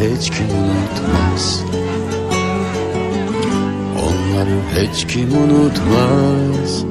hiç kim unutmaz. Onları hiç kim unutmaz.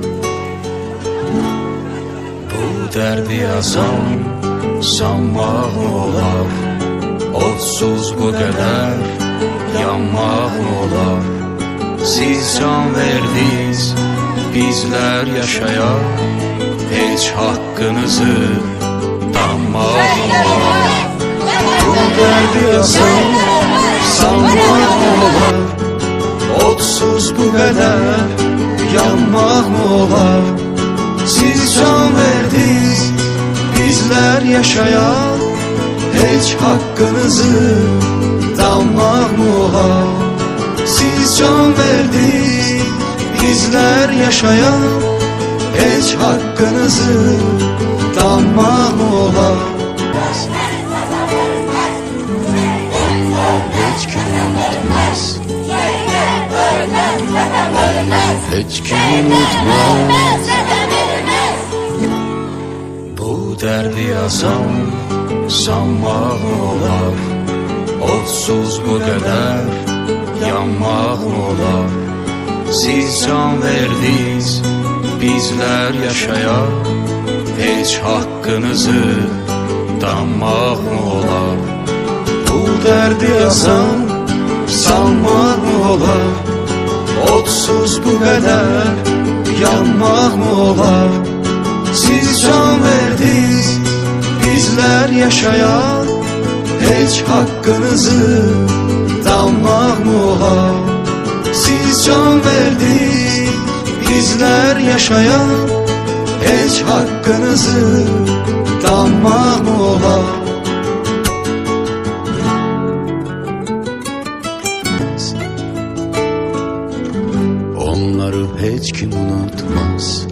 Bu derdi yazan sanmaq olar, odsuz bu kadar yanmaq olar. Siz can verdiniz, bizler yaşayaq, hiç hakkınızı danmaq olar. Bu derdi yazan sanmaq olar, odsuz bu kadar yanmaq olar. Siz can verdiniz, bizler yaşayaq, hiç hakkınızı danmaq olar. Siz can verdiniz, bizler yaşayaq, hiç hakkınızı danmaq olar. Onlar hiç kim unutmaz. Onlar hiç kim unutmaz. Bu derdi yazan sanmaq olar, odsuz bu kadar yanmaq olar. Siz can verdiniz, bizler yaşayaq, hiç hakkınızı danmaq olar. Bu derdi yazan sanmaq olar, odsuz bu kadar yanmaq olar. Siz can verdiniz, bizler yaşayaq, hiç hakkınızı danmaq olar. Siz can verdiniz, bizler yaşayaq, hiç hakkınızı danmaq olar. Onları hiç kim unutmaz.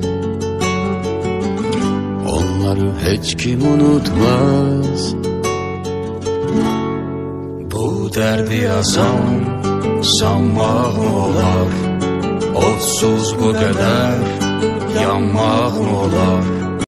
Onları hiç kim unutmaz. Bu derdi yazan sanmaq olar, odsuz bu kadar yanmaq olar.